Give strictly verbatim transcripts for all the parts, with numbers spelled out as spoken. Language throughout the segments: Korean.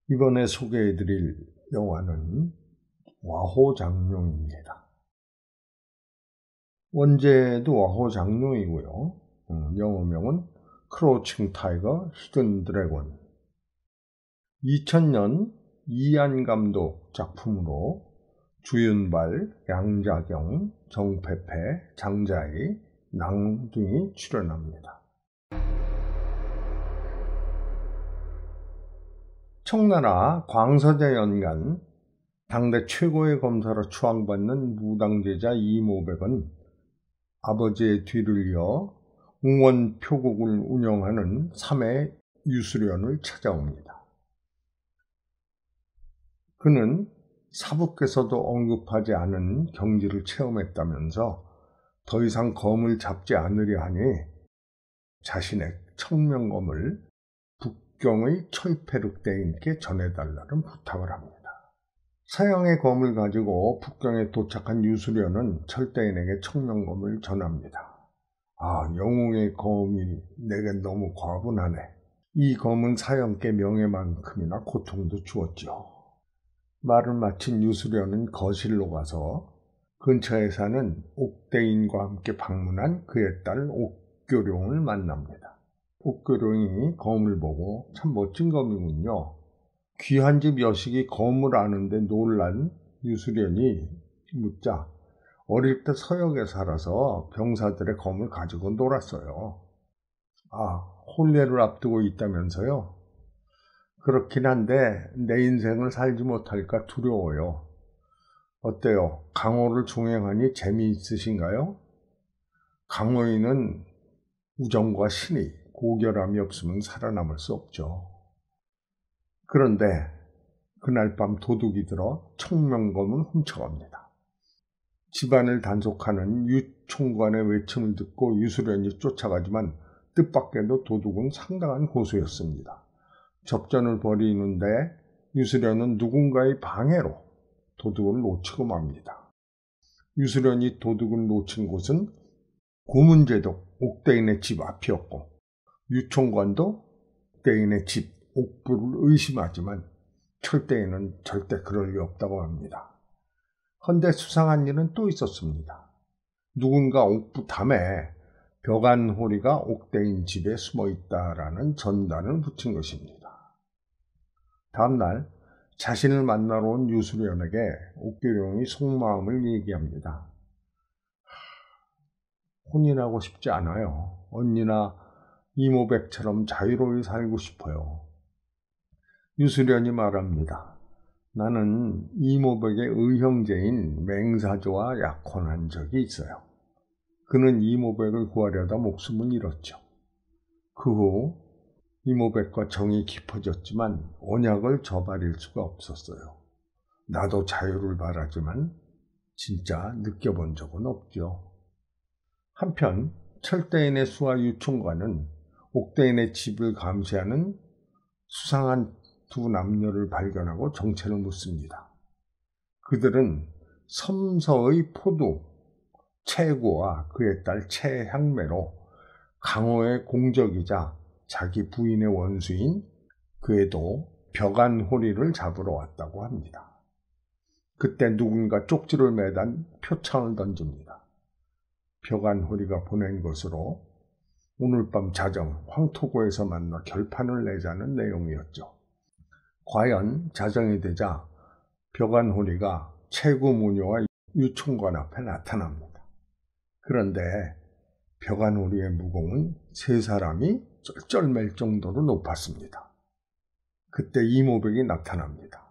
이번에 소개해드릴 영화는 와호장룡입니다. 원제도 와호장룡이고요. 음, 영어명은 크로칭 타이거 히든 드래곤. 이천 년 이안 감독 작품으로 주윤발, 양자경, 정페페, 장자희, 낭 등이 출연합니다. 청나라 광서제 연간 당대 최고의 검사로 추앙받는 무당제자 이모백은 아버지의 뒤를 이어 웅원표국을 운영하는 삼해 유수련을 찾아옵니다. 그는 사부께서도 언급하지 않은 경지를 체험했다면서 더 이상 검을 잡지 않으려 하니 자신의 청명검을 북경의 철폐륵대인께 전해달라는 부탁을 합니다. 서양의 검을 가지고 북경에 도착한 유수련은 철대인에게 청명검을 전합니다. 아, 영웅의 검이 내게 너무 과분하네. 이 검은 사형께 명예만큼이나 고통도 주었죠. 말을 마친 유수련은 거실로 가서 근처에 사는 옥대인과 함께 방문한 그의 딸 옥교룡을 만납니다. 옥교룡이 검을 보고 참 멋진 검이군요. 귀한 집 여식이 검을 아는데 놀란 유수련이 묻자 어릴 때 서역에 살아서 병사들의 검을 가지고 놀았어요. 아, 혼례를 앞두고 있다면서요? 그렇긴 한데 내 인생을 살지 못할까 두려워요. 어때요? 강호를 종행하니 재미있으신가요? 강호인은 우정과 신의, 고결함이 없으면 살아남을 수 없죠. 그런데 그날 밤 도둑이 들어 청명검을 훔쳐갑니다. 집안을 단속하는 유총관의 외침을 듣고 유수련이 쫓아가지만 뜻밖에도 도둑은 상당한 고수였습니다. 접전을 벌이는데 유수련은 누군가의 방해로 도둑을 놓치고 맙니다. 유수련이 도둑을 놓친 곳은 고문제독 옥대인의 집 앞이었고 유총관도 옥대인의 집 옥부를 의심하지만 철대인은 절대 그럴 리 없다고 합니다. 헌데 수상한 일은 또 있었습니다. 누군가 옥부 담에 벽안호리가 옥대인 집에 숨어 있다라는 전단을 붙인 것입니다. 다음날 자신을 만나러 온 유수련에게 옥교룡이 속마음을 얘기합니다. 혼인하고 싶지 않아요. 언니나 이모백처럼 자유로이 살고 싶어요. 유수련이 말합니다. 나는 이모백의 의형제인 맹사조와 약혼한 적이 있어요. 그는 이모백을 구하려다 목숨을 잃었죠. 그 후 이모백과 정이 깊어졌지만 언약을 저버릴 수가 없었어요. 나도 자유를 바라지만 진짜 느껴본 적은 없죠. 한편 철대인의 수하 유총관은 옥대인의 집을 감시하는 수상한 두 남녀를 발견하고 정체를 묻습니다. 그들은 섬서의 포도 채구와 그의 딸 채향매로 강호의 공적이자 자기 부인의 원수인 그에도 벽안호리를 잡으러 왔다고 합니다. 그때 누군가 쪽지를 매단 표창을 던집니다. 벽안호리가 보낸 것으로 오늘 밤 자정 황토고에서 만나 결판을 내자는 내용이었죠. 과연 자정이 되자 벽안호리가 채구무녀와 유총관 앞에 나타납니다. 그런데 벽안호리의 무공은 세 사람이 쩔쩔맬 정도로 높았습니다. 그때 이모백이 나타납니다.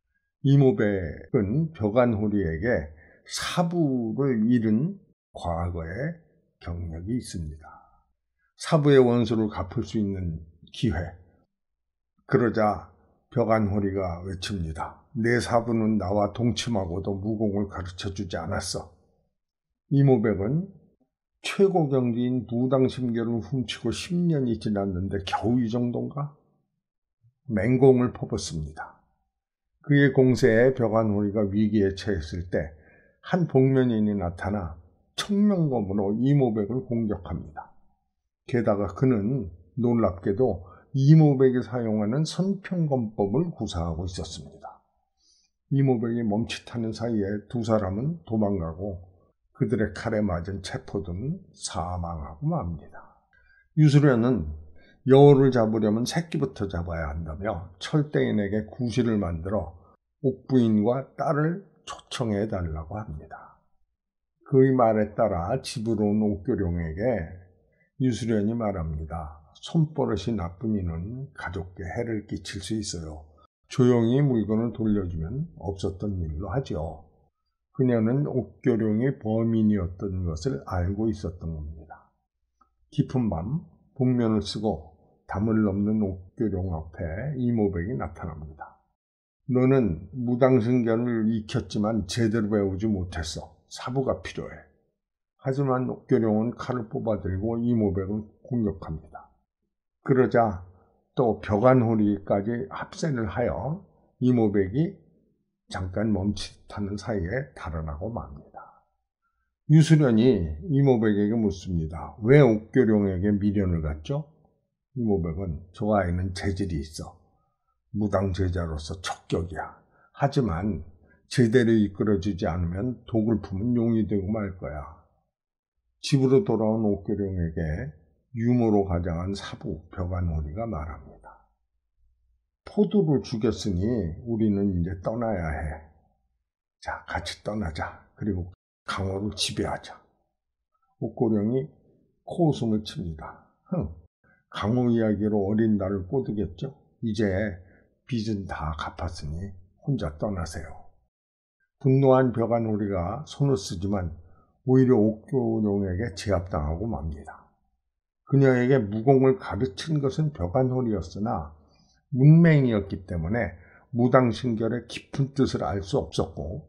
이모백은 벽안호리에게 사부를 잃은 과거의 경력이 있습니다. 사부의 원수를 갚을 수 있는 기회. 그러자 벽안호리가 외칩니다. 내 사부는 나와 동침하고도 무공을 가르쳐주지 않았어. 이모백은 최고 경지인 무당심결을 훔치고 십 년이 지났는데 겨우 이 정도인가? 맹공을 퍼붓습니다. 그의 공세에 벽안호리가 위기에 처했을 때 한 복면인이 나타나 청명검으로 이모백을 공격합니다. 게다가 그는 놀랍게도 이모백이 사용하는 선평검법을 구사하고 있었습니다. 이모백이 멈칫하는 사이에 두 사람은 도망가고 그들의 칼에 맞은 체포들은 사망하고 맙니다. 유수련은 여우를 잡으려면 새끼부터 잡아야 한다며 철대인에게 구실을 만들어 옥부인과 딸을 초청해 달라고 합니다. 그의 말에 따라 집으로 온 옥교룡에게 유수련이 말합니다. 손버릇이 나쁜 이는 가족께 해를 끼칠 수 있어요. 조용히 물건을 돌려주면 없었던 일로 하죠. 그녀는 옥교룡이 범인이었던 것을 알고 있었던 겁니다. 깊은 밤 복면을 쓰고 담을 넘는 옥교룡 앞에 이모백이 나타납니다. 너는 무당승견을 익혔지만 제대로 배우지 못했어. 사부가 필요해. 하지만 옥교룡은 칼을 뽑아들고 이모백을 공격합니다. 그러자 또 벽안호리까지 합세를 하여 이모백이 잠깐 멈칫하는 사이에 달아나고 맙니다. 유수련이 이모백에게 묻습니다. 왜 옥교룡에게 미련을 갖죠? 이모백은 저 아이는 재질이 있어. 무당제자로서 척격이야. 하지만 제대로 이끌어주지 않으면 독을 품은 용이 되고 말 거야. 집으로 돌아온 옥교룡에게 유머로 가장한 사부 벽안호리가 말합니다. 포도를 죽였으니 우리는 이제 떠나야 해. 자, 같이 떠나자. 그리고 강호를 지배하자. 옥교룡이 코웃음을 칩니다. 흥, 강호 이야기로 어린 나를 꼬드겠죠? 이제 빚은 다 갚았으니 혼자 떠나세요. 분노한 벽안호리가 손을 쓰지만 오히려 옥교룡에게 제압당하고 맙니다. 그녀에게 무공을 가르친 것은 벽안호리였으나 문맹이었기 때문에 무당신결의 깊은 뜻을 알 수 없었고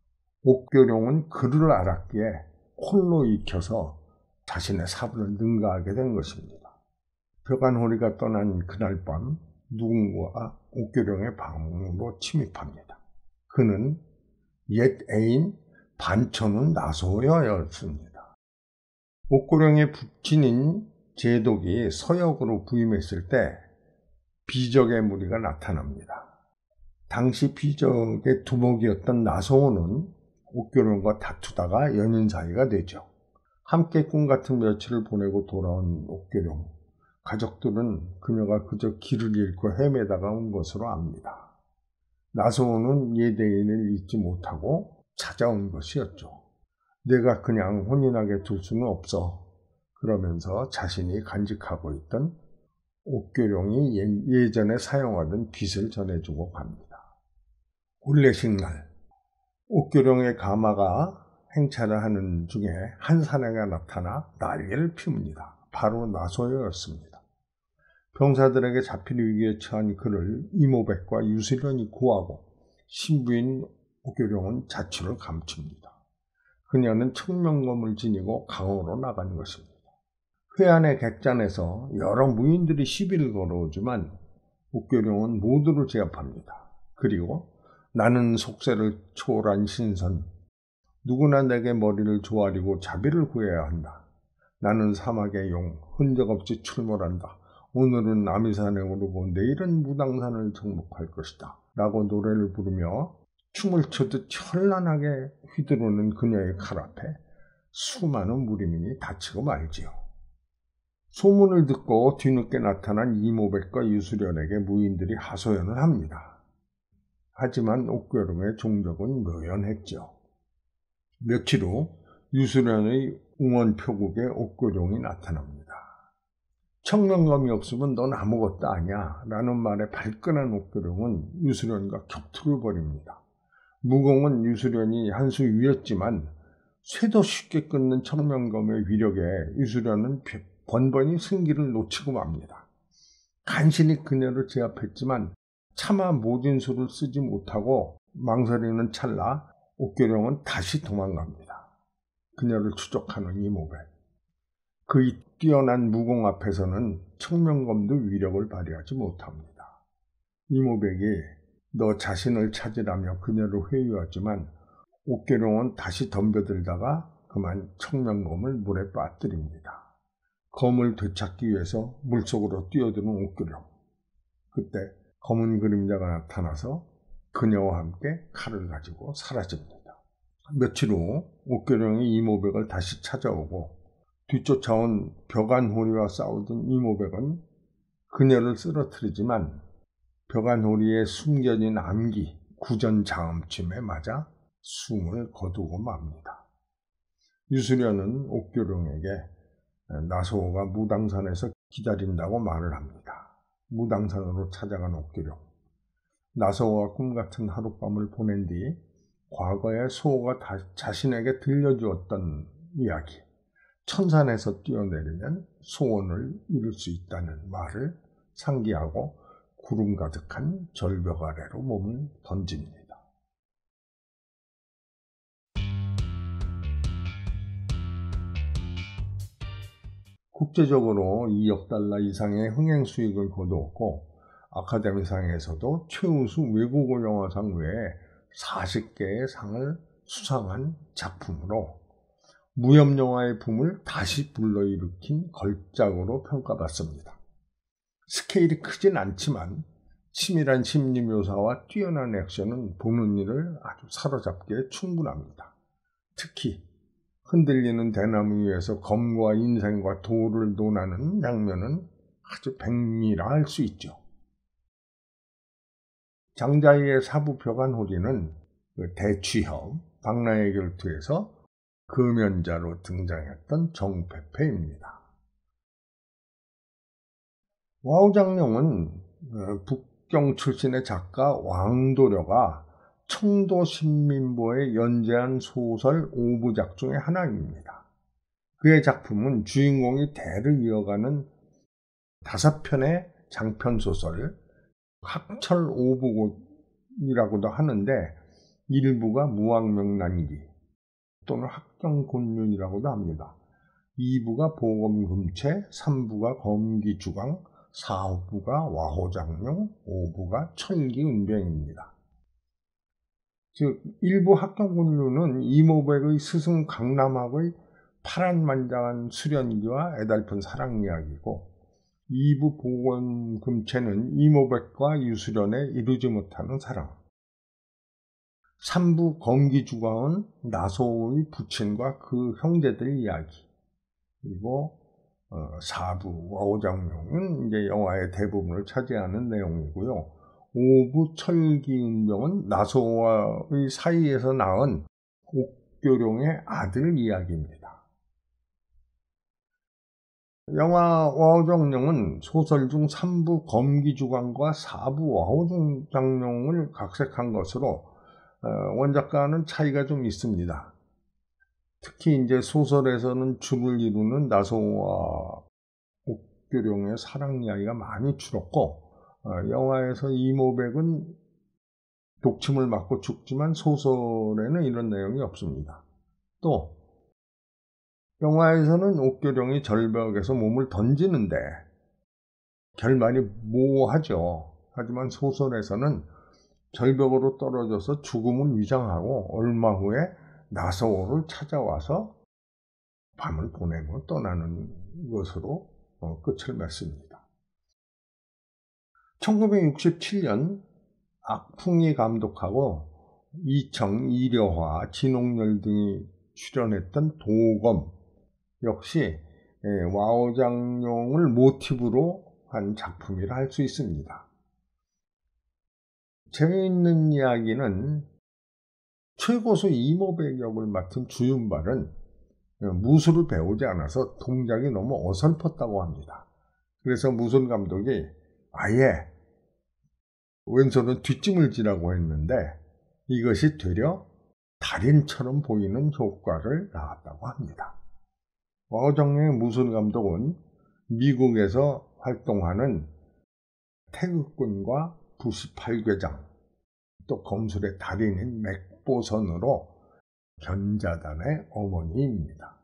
옥교룡은 그를 알았기에 홀로 익혀서 자신의 사부를 능가하게 된 것입니다. 벽안호리가 떠난 그날 밤 누군가가 옥교룡의 방으로 침입합니다. 그는 옛 애인 반천운 나소여였습니다. 옥교룡의 부친인 제독이 서역으로 부임했을 때 비적의 무리가 나타납니다. 당시 비적의 두목이었던 나소원은 옥교룡과 다투다가 연인 사이가 되죠. 함께 꿈같은 며칠을 보내고 돌아온 옥교룡. 가족들은 그녀가 그저 길을 잃고 헤매다가 온 것으로 압니다. 나소원은 예대인을 잊지 못하고 찾아온 것이었죠. 내가 그냥 혼인하게 둘 수는 없어. 그러면서 자신이 간직하고 있던 옥교룡이 예전에 사용하던 빗을 전해주고 갑니다. 올레식날, 옥교룡의 가마가 행차를 하는 중에 한 사내가 나타나 난리를 피웁니다. 바로 나소여였습니다. 병사들에게 잡힐 위기에 처한 그를 이모백과 유수련이 구하고 신부인 옥교룡은 자취를 감춥니다. 그녀는 청명검을 지니고 강호로 나간 것입니다. 회안의 객잔에서 여러 무인들이 시비를 걸어오지만 옥교룡은 모두를 제압합니다. 그리고 나는 속세를 초월한 신선, 누구나 내게 머리를 조아리고 자비를 구해야 한다. 나는 사막의 용, 흔적 없이 출몰한다. 오늘은 남이산에 오르고 내일은 무당산을 정복할 것이다. 라고 노래를 부르며 춤을 춰듯 현란하게 휘두르는 그녀의 칼 앞에 수많은 무리민이 다치고 말지요. 소문을 듣고 뒤늦게 나타난 이모백과 유수련에게 무인들이 하소연을 합니다. 하지만 옥교룡의 종적은 묘연했죠. 며칠 후 유수련의 웅원표국에 옥교룡이 나타납니다. 청명검이 없으면 넌 아무것도 아니야 라는 말에 발끈한 옥교룡은 유수련과 격투를 벌입니다. 무공은 유수련이 한 수 위였지만 쇠도 쉽게 끊는 청명검의 위력에 유수련은 번번이 승기를 놓치고 맙니다. 간신히 그녀를 제압했지만 차마 모진 수를 쓰지 못하고 망설이는 찰나 옥교룡은 다시 도망갑니다. 그녀를 추적하는 이모백. 그의 뛰어난 무공 앞에서는 청명검도 위력을 발휘하지 못합니다. 이모백이 너 자신을 찾으라며 그녀를 회유하지만 옥교룡은 다시 덤벼들다가 그만 청명검을 물에 빠뜨립니다. 검을 되찾기 위해서 물속으로 뛰어드는 옥교룡. 그때 검은 그림자가 나타나서 그녀와 함께 칼을 가지고 사라집니다. 며칠 후 옥교령이 이모백을 다시 찾아오고 뒤쫓아온 벽안호리와 싸우던 이모백은 그녀를 쓰러뜨리지만 벽안호리의 숨겨진 암기, 구전자음침에 맞아 숨을 거두고 맙니다. 유수련은 옥교령에게 나소호가 무당산에서 기다린다고 말을 합니다. 무당산으로 찾아간 옥교령. 나소호와 꿈같은 하룻밤을 보낸 뒤 과거에 소호가 다, 자신에게 들려주었던 이야기, 천산에서 뛰어내리면 소원을 이룰 수 있다는 말을 상기하고 구름 가득한 절벽 아래로 몸을 던집니다. 국제적으로 이억 달러 이상의 흥행 수익을 거두었고 아카데미상에서도 최우수 외국어 영화상 외에 사십 개의 상을 수상한 작품으로 무협영화의 붐을 다시 불러일으킨 걸작으로 평가받습니다. 스케일이 크진 않지만 치밀한 심리 묘사와 뛰어난 액션은 보는 이를 아주 사로잡기에 충분합니다. 특히 흔들리는 대나무 위에서 검과 인생과 도를 논하는 장면은 아주 백미라 할 수 있죠. 장자희의 사부 벽안호리는 그 대취협, 박나의 결투에서 금연자로 등장했던 정패패입니다. 와우장룡은 북경 출신의 작가 왕도려가 청도신민보에 연재한 소설 오 부작 중의 하나입니다. 그의 작품은 주인공이 대를 이어가는 다섯 편의 장편소설, 학철 오부곡이라고도 하는데 일부가 무왕명난기 또는 학경곤륜이라고도 합니다. 이 부가 보검금체, 삼 부가 검기주광, 사 부가 와호장룡, 오 부가 철기은병입니다. 즉 일부 학경곤륜은 이모백의 스승 강남학의 파란만장한 수련기와 애달픈 사랑 이야기고 이 부 보검금체는 이모백과 유수련의 이루지 못하는 사랑, 삼 부 검기주광은 나소호의 부친과 그 형제들 이야기, 그리고 어, 사 부 와호장룡은 이제 영화의 대부분을 차지하는 내용이고요. 오 부 철기은병은 나소호와의 사이에서 낳은 옥교룡의 아들 이야기입니다. 영화 와호장룡은 소설 중 삼 부 검기주광과 사 부 와호장룡을 각색한 것으로 원작과는 차이가 좀 있습니다. 특히 이제 소설에서는 주를 이루는 나소호와 옥교룡의 사랑 이야기가 많이 줄었고 영화에서 이모백은 독침을 맞고 죽지만 소설에는 이런 내용이 없습니다. 또 영화에서는 옥교룡이 절벽에서 몸을 던지는데 결말이 모호하죠. 하지만 소설에서는 절벽으로 떨어져서 죽음을 위장하고 얼마 후에 나소호를 찾아와서 밤을 보내고 떠나는 것으로 끝을 맺습니다. 천구백육십칠 년 악풍이 감독하고 이청, 이려화, 진옥열 등이 출연했던 도검 역시 와호장룡을 모티브로 한 작품이라 할 수 있습니다. 재미있는 이야기는 최고수 이모백 역을 맡은 주윤발은 무술을 배우지 않아서 동작이 너무 어설펐다고 합니다. 그래서 무술 감독이 아예 왼손은 뒷짐을 지라고 했는데 이것이 되려 달인처럼 보이는 효과를 낳았다고 합니다. 와호장룡의 무술 감독은 미국에서 활동하는 태극군과 부십팔 궤장, 또 검술의 달인인 맥보선으로 견자단의 어머니입니다.